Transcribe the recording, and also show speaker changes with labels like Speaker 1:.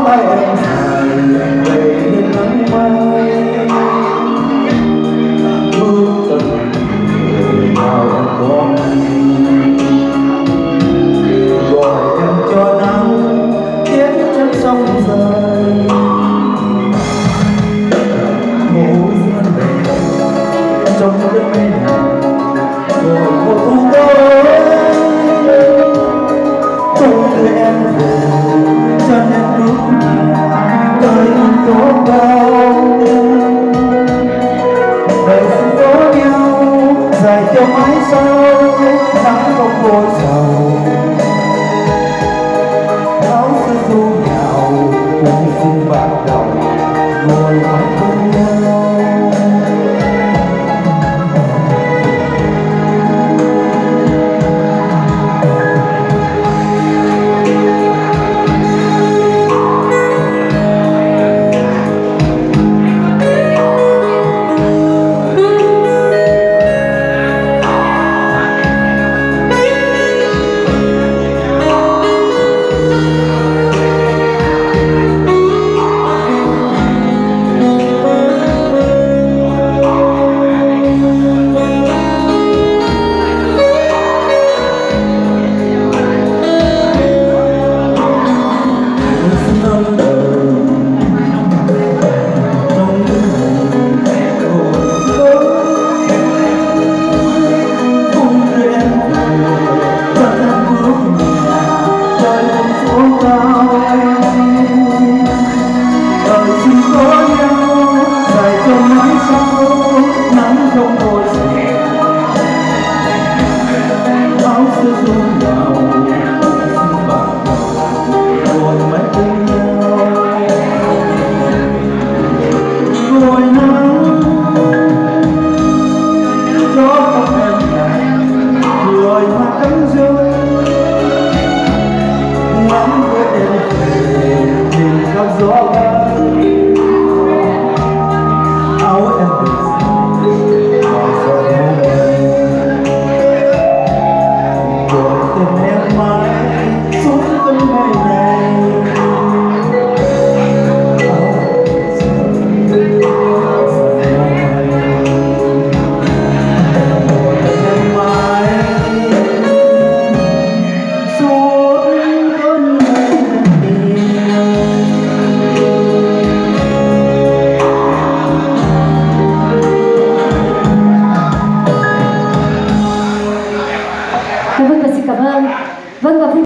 Speaker 1: tay em dài về đêm nắng mai, bước chân người nào em có gọi em cho nắng tiến chân sông dài. Ngủ giữa đêm trong đêm mây rồi một thu tối trong người em về chân em lúc nhà đời anh tốt bao đời xin có nhau dài cho mãi sau nắng không vội sầu áo sơ du nhạo cùng xin bạc đầu ngồi mãi cùng nhau.
Speaker 2: Vâng, và xin cảm ơn. Vâng, và